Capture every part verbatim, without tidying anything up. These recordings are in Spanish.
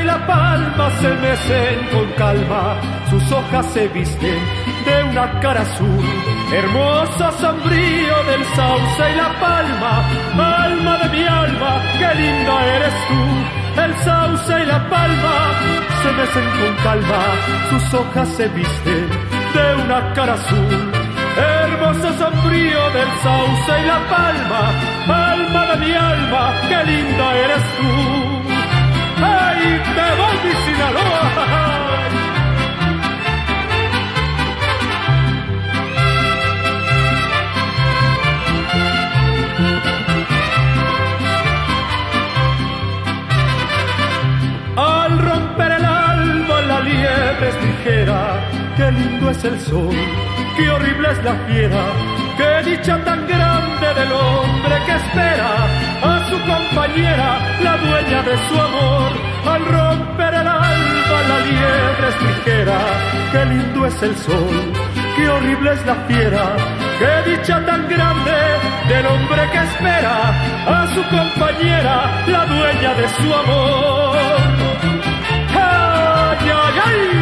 y la palma se mecen con calma, sus hojas se visten de una cara azul. Hermoso sombrío del sauce y la palma, alma de mi alma, qué linda eres tú. El sauce y la palma se mecen con calma, sus hojas se visten de una cara azul. Hermoso sombrío del sauce y la palma, alma de mi alma, qué linda eres tú. ¡Ay, te voy, mi Sinaloa! Al romper el alba la liebre es ligera, qué lindo es el sol, qué horrible es la fiera, qué dicha tan grande del hombre que espera a su compañera, la dueña de su amor. Al romper el alba la liebre es ligera, qué lindo es el sol, qué horrible es la fiera, qué dicha tan grande del hombre que espera a su compañera, la dueña de su amor. ¡Ay, ay, ay!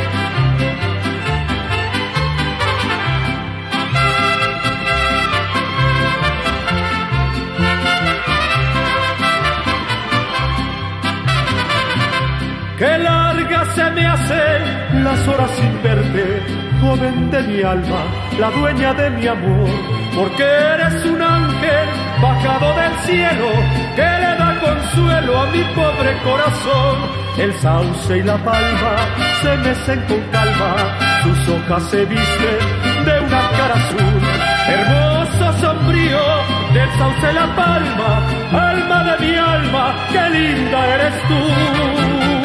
Qué largas se me hacen las horas sin verte, joven de mi alma, la dueña de mi amor, porque eres un ángel bajado del cielo que le da consuelo a mi pobre corazón. El sauce y la palma se mecen con calma, sus hojas se visten de una cara azul. Hermoso sombrío del sauce y la palma, alma de mi alma, qué linda eres tú.